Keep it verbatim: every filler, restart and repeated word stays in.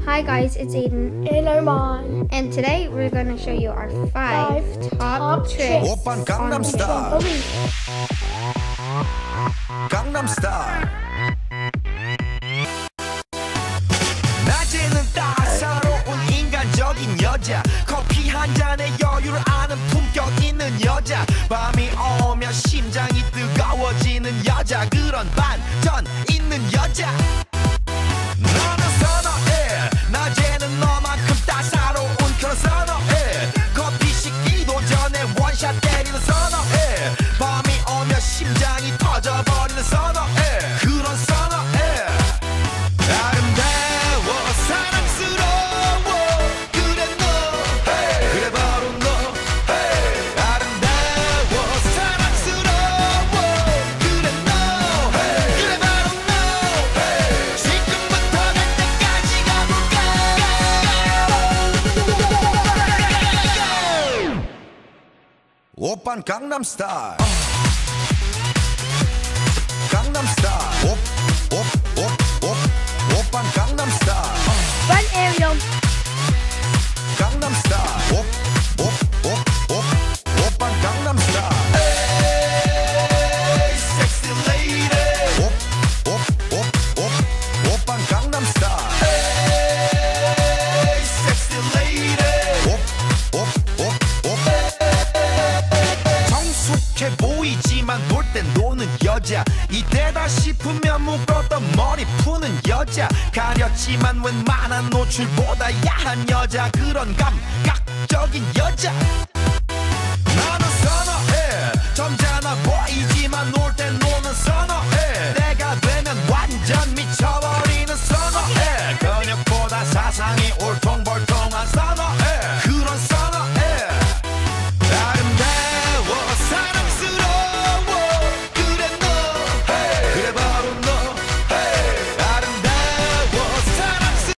Hi guys, it's Aiden. And Oman. And today we're going to show you our five, Five top, top tricks tricks on Gangnam Style. Trampoline. Gangnam Style. 낮에는 따사로운 인간적인 여자, 커피 한 잔에 여유를 아는 품격 있는 여자, 밤이 오면 심장이 뜨거워지는 여자, 그런 반전 있는 여자. 너는 선호해, 낮에는 너만큼 따사로운 그런 선호해, 커피 식기도 전에 원샷 때리는 선호해, 밤이 오면 심장이 터져버리는 선호해, 그런 선호해. 아름다워 사랑스러워 그래 너, hey. 그래 바로 너, hey. 아름다워 사랑스러워 그래 너, hey. 그래 바로 너, hey. 지금부터 갈 때까지 가볼까. 오빤 강남 스타일. 강남 스타일. 옵옵옵옵 오빤 강남 스타일. One area. 강남 스타일. 옵옵옵옵 오빤 강남 스타일. Hey, sexy lady. 옵옵옵옵 오빤 강남 스타일. Hey, sexy lady. 옵옵옵옵 성숙해 보이지만 놀 땐 노는 여자, 이때다 싶으면 묶었던 머리 푸는 여자, 가렸지만 웬만한 노출보다 야한 여자, 그런 감각적인 여자. 나는 선호해, 점잖아 보이지만 놀